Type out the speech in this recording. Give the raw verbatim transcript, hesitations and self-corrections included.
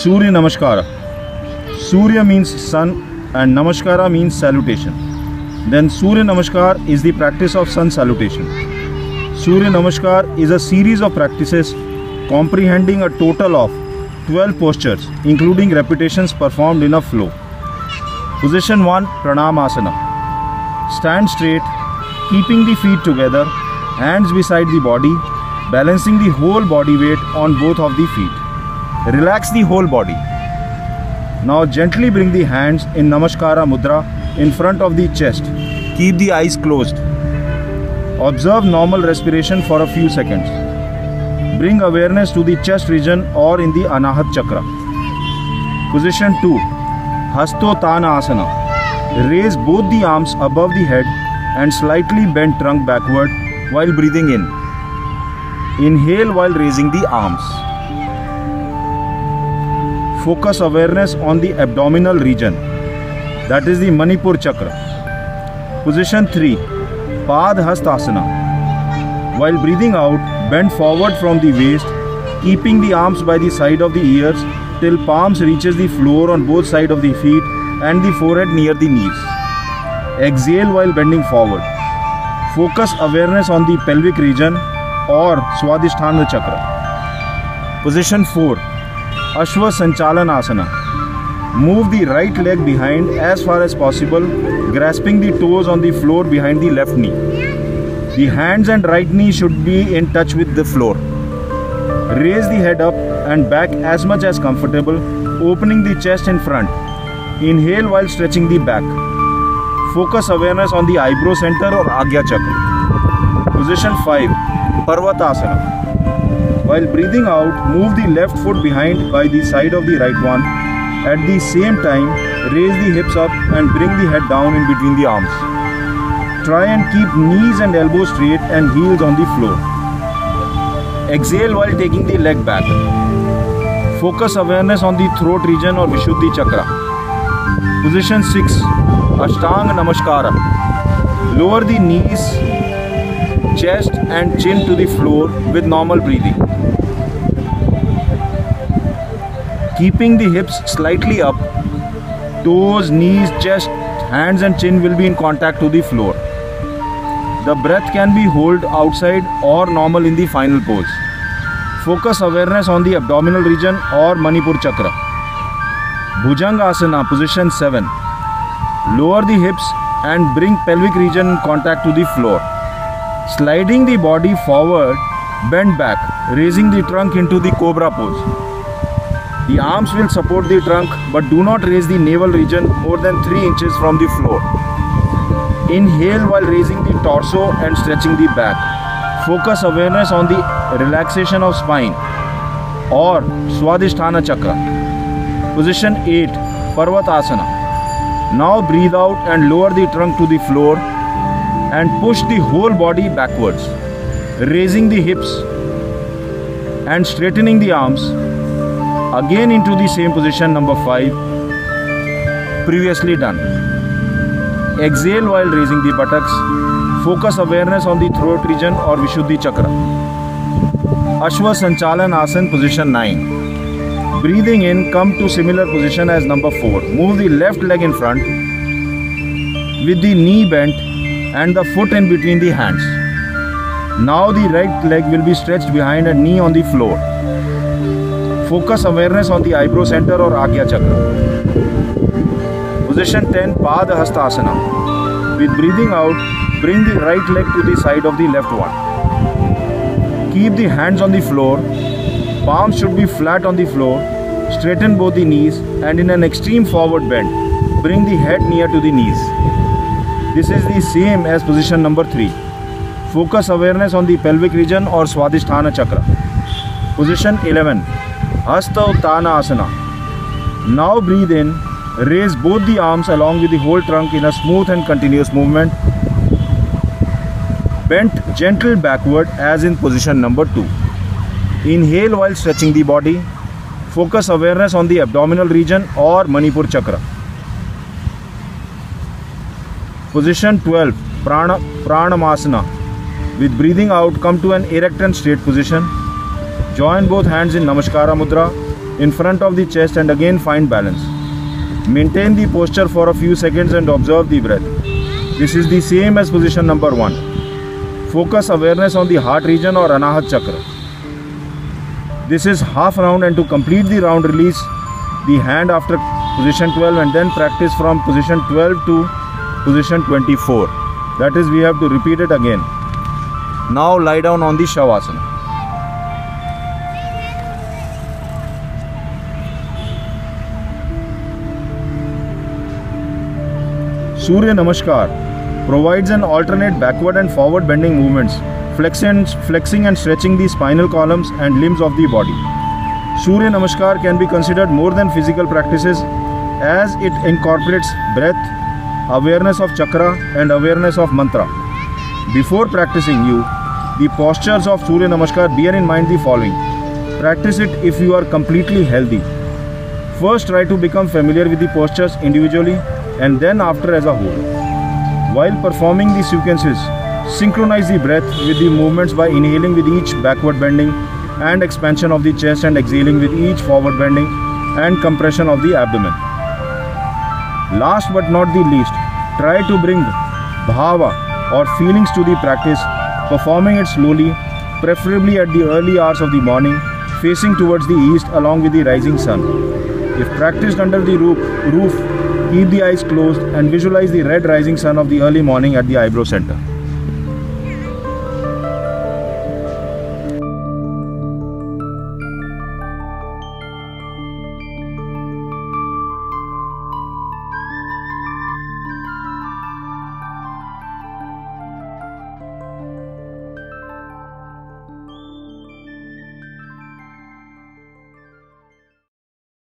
Surya Namaskar. Surya means sun and Namaskara means salutation. Then Surya Namaskar is the practice of sun salutation. Surya Namaskar is a series of practices comprehending a total of twelve postures, including repetitions performed in a flow. Position one, Pranam Asana. Stand straight, keeping the feet together, hands beside the body, balancing the whole body weight on both of the feet. Relax the whole body. Now gently bring the hands in Namaskara Mudra in front of the chest. Keep the eyes closed. Observe normal respiration for a few seconds. Bring awareness to the chest region or in the Anahat Chakra. Position two, Hastotana Asana. Raise both the arms above the head and slightly bend trunk backward while breathing in. Inhale while raising the arms. Focus awareness on the abdominal region, that is the Manipur Chakra. Position three, Padhastasana. While breathing out, bend forward from the waist, keeping the arms by the side of the ears till palms reaches the floor on both sides of the feet and the forehead near the knees. Exhale while bending forward. Focus awareness on the pelvic region or Swadhisthana Chakra. Position four, Ashwa Sanchalan Asana. Move the right leg behind as far as possible, grasping the toes on the floor behind the left knee. The hands and right knee should be in touch with the floor. Raise the head up and back as much as comfortable, opening the chest in front. Inhale while stretching the back. Focus awareness on the eyebrow center or Agya Chakra. Position five, Parvatasana. While breathing out, move the left foot behind by the side of the right one. At the same time, raise the hips up and bring the head down in between the arms. Try and keep knees and elbows straight and heels on the floor. Exhale while taking the leg back. Focus awareness on the throat region or Vishuddhi Chakra. Position six, Ashtanga Namaskara. Lower the knees, chest and chin to the floor with normal breathing. Keeping the hips slightly up, toes, knees, chest, hands and chin will be in contact to the floor. The breath can be held outside or normal in the final pose. Focus awareness on the abdominal region or Manipur Chakra. Bhujanga Asana, position seven. Lower the hips and bring pelvic region in contact to the floor. Sliding the body forward, bend back, raising the trunk into the Cobra pose. The arms will support the trunk but do not raise the navel region more than three inches from the floor. Inhale while raising the torso and stretching the back. Focus awareness on the relaxation of spine or Swadhisthana Chakra. Position eight, Parvatasana. Now breathe out and lower the trunk to the floor and push the whole body backwards, raising the hips and straightening the arms. Again into the same position number five, previously done. Exhale while raising the buttocks. Focus awareness on the throat region or Vishuddhi Chakra. Ashwa Sanchalan Asana, position nine. Breathing in, come to similar position as number four. Move the left leg in front with the knee bent and the foot in between the hands. Now the right leg will be stretched behind and knee on the floor. Focus awareness on the eyebrow center or Agya Chakra. Position ten, Padhastasana. With breathing out, bring the right leg to the side of the left one. Keep the hands on the floor. Palms should be flat on the floor. Straighten both the knees and in an extreme forward bend, bring the head near to the knees. This is the same as position number three. Focus awareness on the pelvic region or Swadhisthana Chakra. Position eleven, Hasta Uttana Asana. Now breathe in, raise both the arms along with the whole trunk in a smooth and continuous movement. Bent gentle backward as in position number two. Inhale while stretching the body. Focus awareness on the abdominal region or Manipur Chakra. Position twelve, Prana, Pranamasana. With breathing out, come to an erect and straight position. Join both hands in Namaskara Mudra. in front of the chest and again find balance. Maintain the posture for a few seconds and observe the breath. This is the same as position number one. Focus awareness on the heart region or Anahat Chakra. This is half round, and to complete the round, release the hand after position twelve and then practice from position twelve to position twenty-four. That is, we have to repeat it again. Now lie down on the Shavasana. Surya Namaskar provides an alternate backward and forward bending movements, flexing, flexing and stretching the spinal columns and limbs of the body. Surya Namaskar can be considered more than physical practices, as it incorporates breath, awareness of chakra and awareness of mantra. Before practicing you, the postures of Surya Namaskar, bear in mind the following. Practice it if you are completely healthy. First, try to become familiar with the postures individually and then after as a whole. While performing the sequences, synchronize the breath with the movements by inhaling with each backward bending and expansion of the chest and exhaling with each forward bending and compression of the abdomen. Last but not the least, try to bring bhava or feelings to the practice, performing it slowly, preferably at the early hours of the morning, facing towards the east along with the rising sun. If practiced under the roof, roof, keep the eyes closed and visualize the red rising sun of the early morning at the eyebrow center.